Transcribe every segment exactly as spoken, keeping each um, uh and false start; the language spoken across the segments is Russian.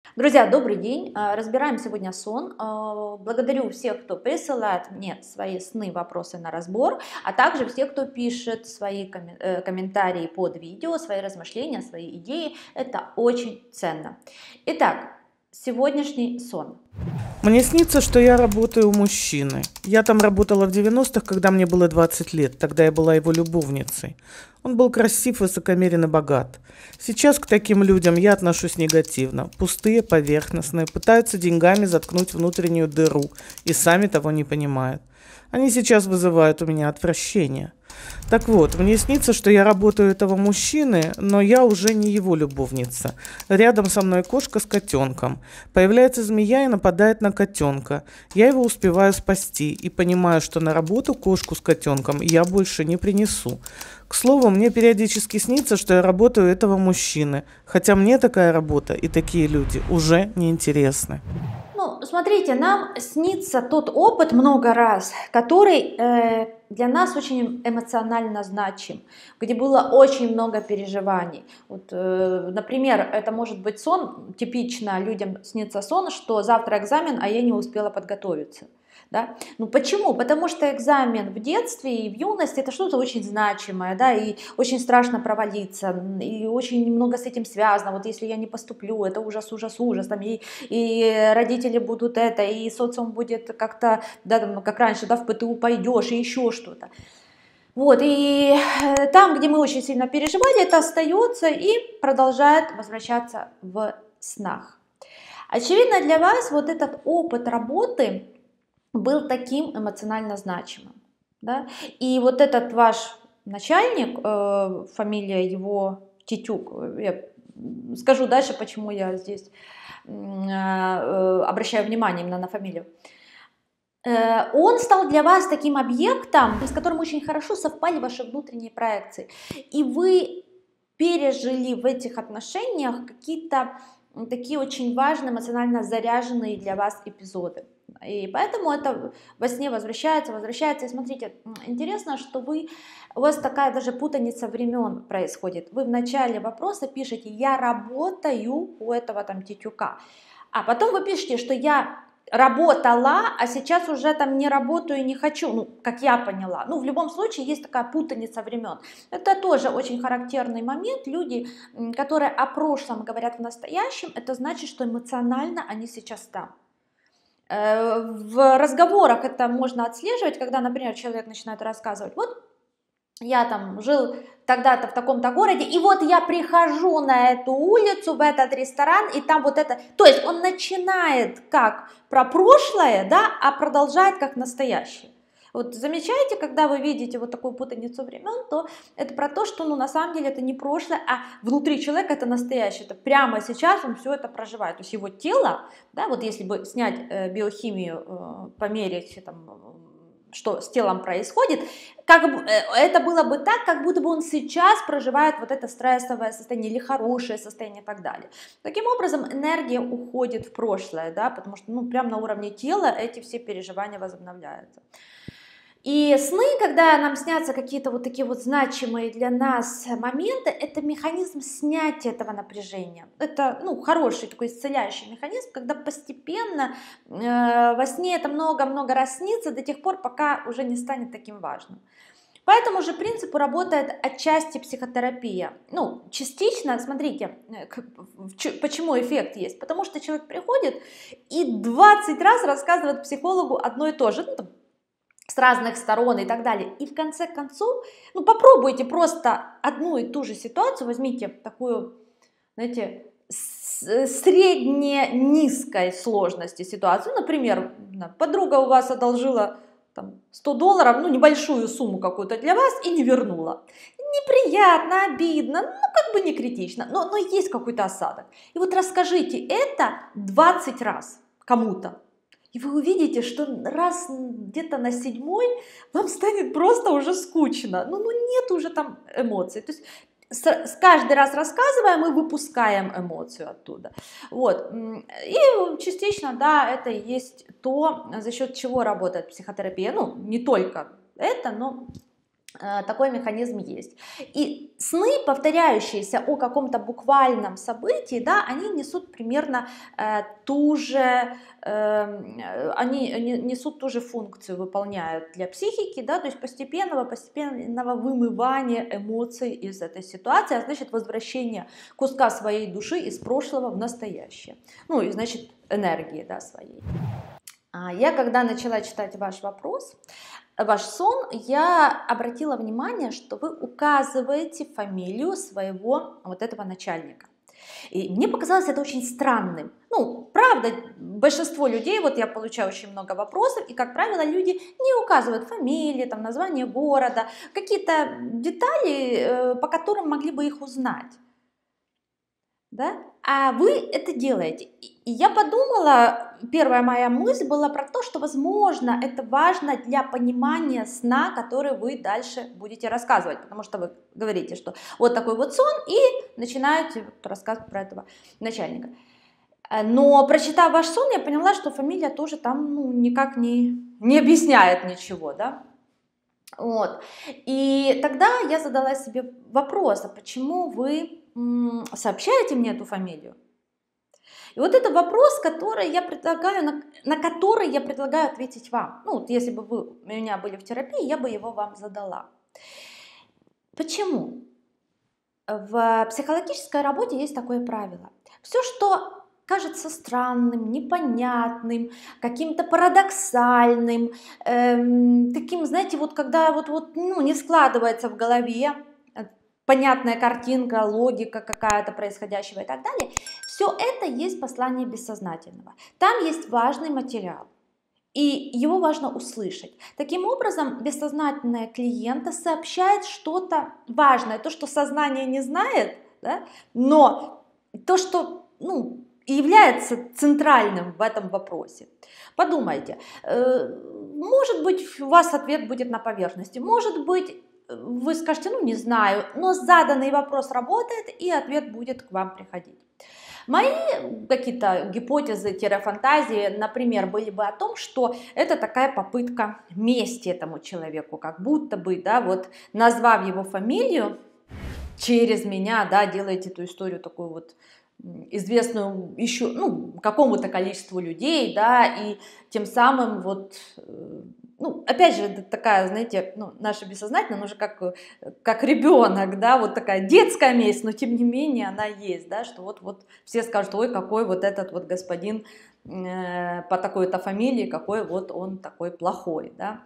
Друзья, добрый день. А, Разбираем сегодня сон. А, Благодарю всех, кто присылает мне свои сны, вопросы на разбор, а также всех, кто пишет свои коммен- э, комментарии под видео, свои размышления, свои идеи. Это очень ценно. Итак, сегодняшний сон. Мне снится, что я работаю у мужчины. Я там работала в девяностых, когда мне было двадцать лет. Тогда я была его любовницей. Он был красив, высокомерен и богат. Сейчас к таким людям я отношусь негативно. Пустые, поверхностные, пытаются деньгами заткнуть внутреннюю дыру и сами того не понимают. Они сейчас вызывают у меня отвращение. Так вот, мне снится, что я работаю у этого мужчины, но я уже не его любовница. Рядом со мной кошка с котенком. Появляется змея и нападает на котенка. Я его успеваю спасти и понимаю, что на работу кошку с котенком я больше не принесу. К слову, мне периодически снится, что я работаю у этого мужчины, хотя мне такая работа и такие люди уже неинтересны. Ну, смотрите, нам снится тот опыт много раз, который э, для нас очень эмоционально значим, где было очень много переживаний. Вот, э, например, это может быть сон, типично людям снится сон, что завтра экзамен, а я не успела подготовиться. Да? Ну почему? Потому что экзамен в детстве и в юности это что-то очень значимое, да, и очень страшно провалиться, и очень много с этим связано. Вот если я не поступлю, это ужас, ужас, ужас, там, и, и родители будут это, и социум будет как-то, да, там, как раньше, да, в ПТУ пойдешь, и еще что-то. Вот, и э, там, где мы очень сильно переживали, это остается и продолжает возвращаться в снах. Очевидно, для вас вот этот опыт работы был таким эмоционально значимым. Да? И вот этот ваш начальник, э, фамилия его Титюк, я скажу дальше, почему я здесь э, э, обращаю внимание именно на фамилию, э, он стал для вас таким объектом, с которым очень хорошо совпали ваши внутренние проекции. И вы пережили в этих отношениях какие-то такие очень важные, эмоционально заряженные для вас эпизоды. И поэтому это во сне возвращается, возвращается. И смотрите, интересно, что вы, у вас такая даже путаница времен происходит. Вы в начале вопроса пишете «я работаю у этого там Титюка», а потом вы пишете, что я работала, а сейчас уже там не работаю и не хочу, ну, как я поняла. Ну, в любом случае есть такая путаница времен. Это тоже очень характерный момент. Люди, которые о прошлом говорят в настоящем, это значит, что эмоционально они сейчас там. В разговорах это можно отслеживать, когда, например, человек начинает рассказывать, вот я там жил тогда-то в таком-то городе, и вот я прихожу на эту улицу, в этот ресторан, и там вот это... То есть он начинает как про прошлое, да, а продолжает как настоящее. Вот замечаете, когда вы видите вот такую путаницу времен, то это про то, что ну, на самом деле это не прошлое, а внутри человека это настоящее. Это прямо сейчас он все это проживает. То есть его тело, да, вот если бы снять э, биохимию, э, померить там, что с телом происходит, как бы, это было бы так, как будто бы он сейчас проживает вот это стрессовое состояние или хорошее состояние и так далее. Таким образом, энергия уходит в прошлое, да, потому что ну, прямо на уровне тела эти все переживания возобновляются. И сны, когда нам снятся какие-то вот такие вот значимые для нас моменты, это механизм снятия этого напряжения. Это ну, хороший такой исцеляющий механизм, когда постепенно э, во сне это много-много раз снится до тех пор, пока уже не станет таким важным. По этому же принципу работает отчасти психотерапия. Ну, частично, смотрите, почему эффект есть. Потому что человек приходит и двадцать раз рассказывает психологу одно и то же. Ну, там, с разных сторон и так далее. И в конце концов, ну попробуйте просто одну и ту же ситуацию, возьмите такую, знаете, средне-низкой сложности ситуацию. Например, подруга у вас одолжила там, сто долларов, ну небольшую сумму какую-то для вас и не вернула. Неприятно, обидно, ну как бы не критично, но, но есть какой-то осадок. И вот расскажите это двадцать раз кому-то. И вы увидите, что раз где-то на седьмой вам станет просто уже скучно. Ну, ну нет уже там эмоций. То есть с, с каждый раз рассказываем и выпускаем эмоцию оттуда. Вот. И частично, да, это и есть то, за счет чего работает психотерапия. Ну, не только это, но Такой механизм есть. И сны, повторяющиеся о каком-то буквальном событии, да, они несут примерно э, ту же, э, они, они несут ту же функцию, выполняют для психики, да, то есть постепенного, постепенного вымывания эмоций из этой ситуации, а значит возвращение куска своей души из прошлого в настоящее. Ну и значит энергии, да, своей. Я когда начала читать ваш вопрос, ваш сон, я обратила внимание, что вы указываете фамилию своего вот этого начальника. И мне показалось это очень странным. Ну, правда, большинство людей, вот я получаю очень много вопросов, и, как правило, люди не указывают фамилии, там, название города, какие-то детали, по которым могли бы их узнать. Да? А вы это делаете. И я подумала, первая моя мысль была про то, что, возможно, это важно для понимания сна, который вы дальше будете рассказывать. Потому что вы говорите, что вот такой вот сон, и начинаете рассказывать про этого начальника. Но, прочитав ваш сон, я поняла, что фамилия тоже там ну, никак не, не объясняет ничего. Да? Вот. И тогда я задала себе вопрос, а почему вы сообщаете мне эту фамилию? И вот это вопрос, который я предлагаю, на, на который я предлагаю ответить вам. Ну, вот если бы вы у меня были в терапии, я бы его вам задала. Почему? В психологической работе есть такое правило. Все, что кажется странным, непонятным, каким-то парадоксальным, эм, таким, знаете, вот когда вот, вот, ну, не складывается в голове, понятная картинка, логика какая-то происходящего и так далее, все это есть послание бессознательного. Там есть важный материал, и его важно услышать. Таким образом, бессознательное клиента сообщает что-то важное, то, что сознание не знает, да, но то, что ну, является центральным в этом вопросе. Подумайте, может быть, у вас ответ будет на поверхности, может быть, вы скажете, ну не знаю, но заданный вопрос работает, и ответ будет к вам приходить. Мои какие-то гипотезы-фантазии, например, были бы о том, что это такая попытка мести этому человеку, как будто бы, да, вот назвав его фамилию, через меня, да, делаете эту историю такую вот известную еще, ну, какому-то количеству людей, да, и тем самым вот... Ну, опять же, это такая, знаете, ну, наша бессознательная, она уже как, как ребенок, да, вот такая детская месть, но тем не менее она есть, да, что вот, вот все скажут, ой, какой вот этот вот господин э, по такой-то фамилии, какой вот он такой плохой, да.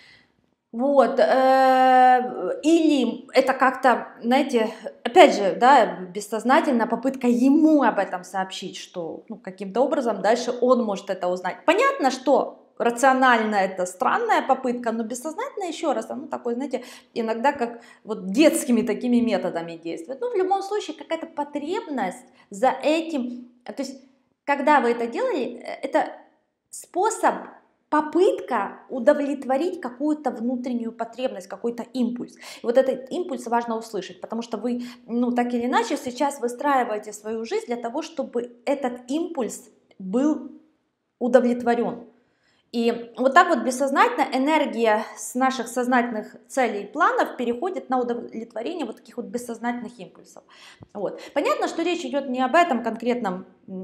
Вот, э, или это как-то, знаете, опять же, да, бессознательно попытка ему об этом сообщить, что ну, каким-то образом дальше он может это узнать. Понятно, что рационально это странная попытка, но бессознательно, еще раз, оно такое, знаете, иногда как вот детскими такими методами действует. Ну, в любом случае, какая-то потребность за этим, то есть, когда вы это делали, это способ, попытка удовлетворить какую-то внутреннюю потребность, какой-то импульс. И вот этот импульс важно услышать, потому что вы, ну, так или иначе, сейчас выстраиваете свою жизнь для того, чтобы этот импульс был удовлетворен. И вот так вот бессознательно энергия с наших сознательных целей и планов переходит на удовлетворение вот таких вот бессознательных импульсов. Вот. Понятно, что речь идет не об этом конкретном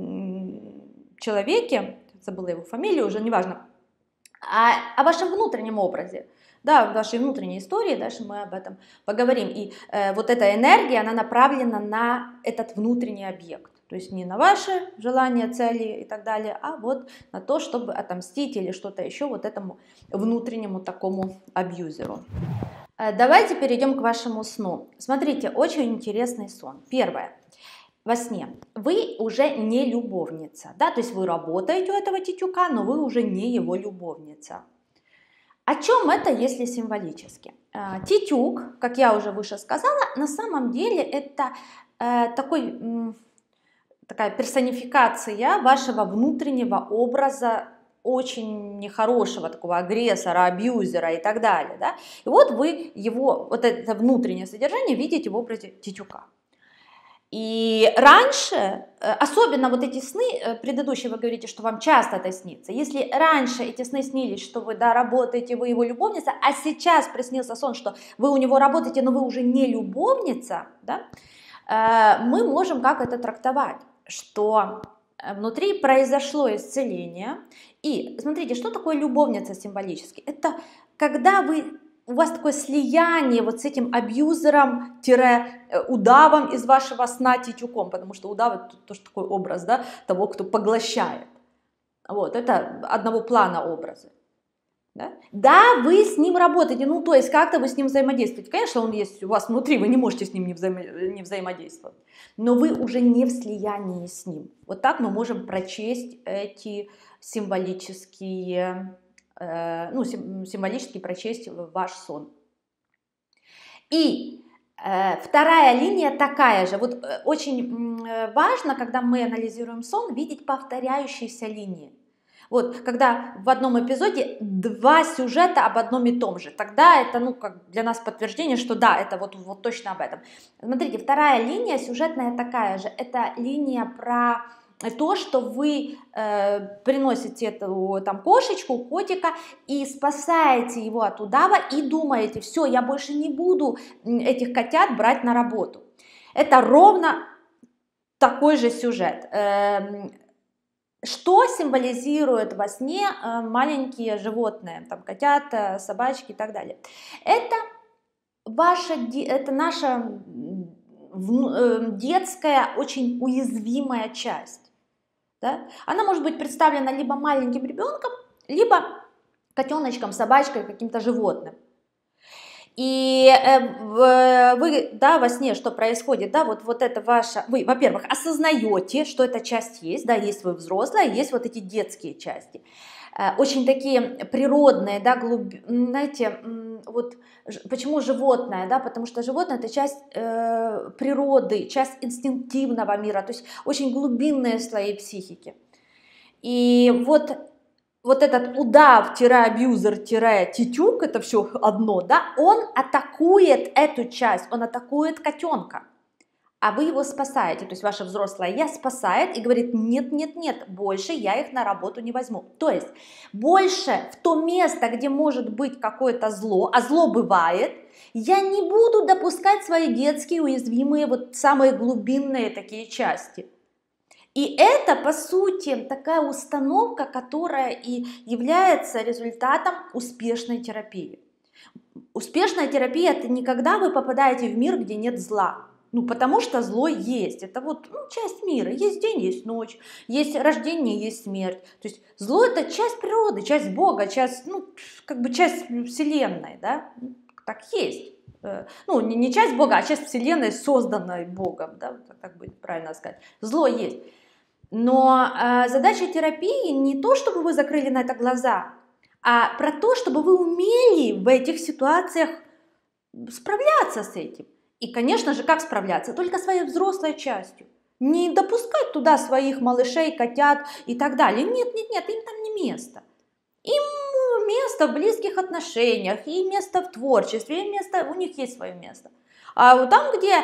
человеке, забыла его фамилию, уже неважно, а о вашем внутреннем образе. Да, в вашей внутренней истории, дальше мы об этом поговорим. И э, вот эта энергия, она направлена на этот внутренний объект. То есть не на ваши желания, цели и так далее, а вот на то, чтобы отомстить или что-то еще вот этому внутреннему такому абьюзеру. Давайте перейдем к вашему сну. Смотрите, очень интересный сон. Первое. Во сне вы уже не любовница, да, то есть вы работаете у этого тетюка, но вы уже не его любовница. О чем это, если символически? Тетюк, как я уже выше сказала, на самом деле это э, такой... такая персонификация вашего внутреннего образа, очень нехорошего такого агрессора, абьюзера и так далее. Да? И вот вы его, вот это внутреннее содержание видите в образе тетюка. И раньше, особенно вот эти сны, предыдущие вы говорите, что вам часто это снится, если раньше эти сны снились, что вы, да, работаете, вы его любовница, а сейчас приснился сон, что вы у него работаете, но вы уже не любовница, да, мы можем как это трактовать, что внутри произошло исцеление. И смотрите, что такое любовница символически? Это когда вы... у вас такое слияние вот с этим абьюзером-удавом из вашего сна титюком, потому что удав — это тоже такой образ, да, того, кто поглощает. Вот, это одного плана образы. Да? Да, вы с ним работаете, ну, то есть как-то вы с ним взаимодействуете. Конечно, он есть у вас внутри, вы не можете с ним не, взаимо не взаимодействовать, но вы уже не в слиянии с ним. Вот так мы можем прочесть эти символические... ну, символически прочесть ваш сон. И э, вторая линия такая же. Вот э, очень э, важно, когда мы анализируем сон, видеть повторяющиеся линии. Вот, когда в одном эпизоде два сюжета об одном и том же, тогда это, ну, как для нас подтверждение, что да, это вот, вот точно об этом. Смотрите, вторая линия сюжетная такая же. Это линия про... то, что вы э, приносите эту там кошечку, котика и спасаете его от удава и думаете, все, я больше не буду этих котят брать на работу. Это ровно такой же сюжет. Э, что символизирует во сне э, маленькие животные, там котята, собачки и так далее? Это ваша, это наша детская, очень уязвимая часть. Да? Она может быть представлена либо маленьким ребенком, либо котеночком, собачкой, каким-то животным. И э, вы, да, во сне что происходит, да, вот, вот это ваше, вы, во-первых, осознаете, что эта часть есть, да, есть вы взрослая, есть вот эти детские части. Э, очень такие природные, да, глуб... знаете, вот почему животное, да, потому что животное — это часть э, природы, часть инстинктивного мира, то есть очень глубинные слои психики. И вот, вот этот удав-абьюзер-титюк, это все одно, да, он атакует эту часть, он атакует котенка, а вы его спасаете, то есть ваше взрослое я спасает и говорит: нет, нет, нет, больше я их на работу не возьму. То есть больше в то место, где может быть какое-то зло, а зло бывает, я не буду допускать свои детские уязвимые, вот самые глубинные такие части. И это, по сути, такая установка, которая и является результатом успешной терапии. Успешная терапия — это не когда вы попадаете в мир, где нет зла. Ну, потому что зло есть. Это вот, ну, часть мира. Есть день, есть ночь, есть рождение, есть смерть. То есть зло — это часть природы, часть Бога, часть, ну, как бы часть Вселенной, да? Так есть. Ну, не часть Бога, а часть Вселенной, созданной Богом, да? Так будет правильно сказать. Зло есть. Но э, задача терапии не то, чтобы вы закрыли на это глаза, а про то, чтобы вы умели в этих ситуациях справляться с этим. И, конечно же, как справляться? Только своей взрослой частью. Не допускать туда своих малышей, котят и так далее. Нет, нет, нет, им там не место. Им место в близких отношениях, и место в творчестве, и место, у них есть свое место. А там, где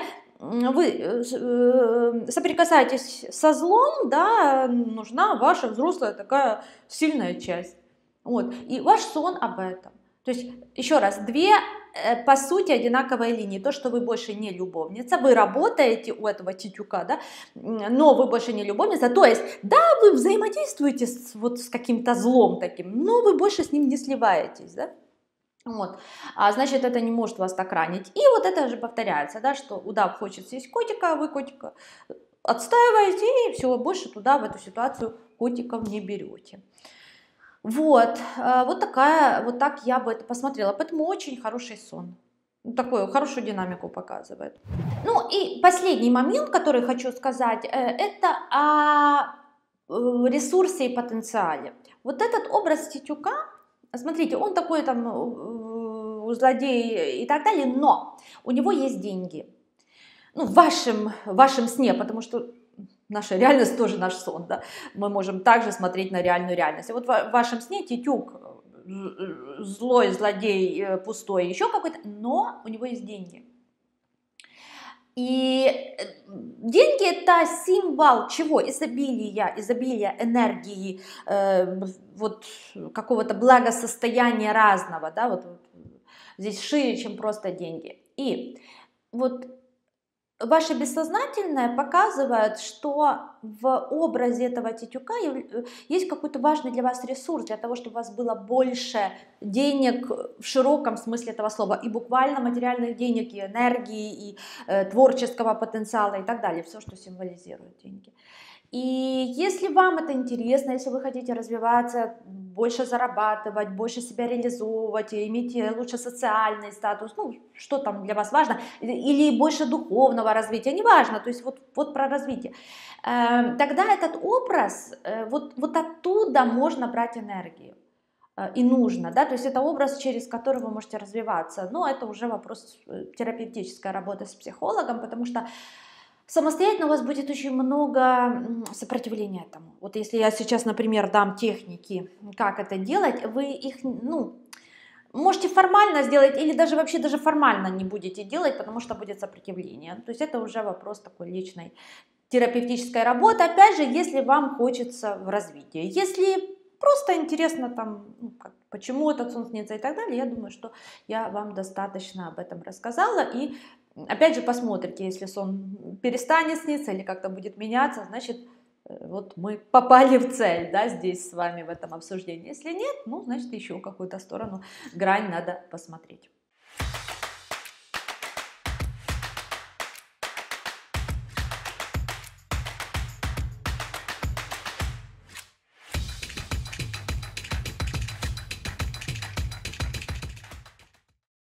вы соприкасаетесь со злом, да, нужна ваша взрослая такая сильная часть. Вот. И ваш сон об этом. То есть, еще раз, две, по сути, одинаковые линии. То, что вы больше не любовница, вы работаете у этого титюка, да, но вы больше не любовница. То есть, да, вы взаимодействуете с, вот, с каким-то злом таким, но вы больше с ним не сливаетесь, да. Вот. А значит, это не может вас так ранить. И вот это же повторяется, да, что удав хочет съесть котика, а вы котика отстаиваете, и все, больше туда, в эту ситуацию, котиков не берете. Вот, вот такая, вот так я бы это посмотрела. Поэтому очень хороший сон. Такую хорошую динамику показывает. Ну и последний момент, который хочу сказать, это о ресурсе и потенциале. Вот этот образ титюка, смотрите, он такой там злодей и так далее, но у него есть деньги. Ну, в вашем, в вашем сне, потому что наша реальность тоже наш сон, да? Мы можем также смотреть на реальную реальность. И вот в вашем сне титюк злой, злодей, пустой, еще какой-то, но у него есть деньги. И э, деньги это символ чего? Изобилия, изобилия энергии, э, вот какого-то благосостояния разного, да, вот, вот здесь шире, чем просто деньги. И вот ваше бессознательное показывает, что в образе этого тетюка яв- есть какой-то важный для вас ресурс, для того, чтобы у вас было больше денег в широком смысле этого слова, и буквально материальных денег, и энергии, и э, творческого потенциала и так далее, все, что символизирует деньги. И если вам это интересно, если вы хотите развиваться, больше зарабатывать, больше себя реализовывать, и иметь э, лучше социальный статус, ну, что там для вас важно, или или больше духовного развития, неважно, то есть вот, вот про развитие, э, тогда этот образ, э, вот, вот оттуда можно брать энергию э, и нужно, да, то есть это образ, через который вы можете развиваться, но это уже вопрос э, терапевтической работы с психологом, потому что самостоятельно у вас будет очень много м, сопротивления этому. Вот если я сейчас, например, дам техники, как это делать, вы их, ну, можете формально сделать или даже вообще даже формально не будете делать, потому что будет сопротивление. То есть это уже вопрос такой личной терапевтической работы. Опять же, если вам хочется в развитии. Если просто интересно там, ну, как, почему этот сон снится и так далее, я думаю, что я вам достаточно об этом рассказала. И опять же посмотрите, если сон перестанет сниться или как-то будет меняться, значит, э, вот мы попали в цель, да, здесь с вами в этом обсуждении. Если нет, ну, значит, еще какую-то сторону, грань надо посмотреть.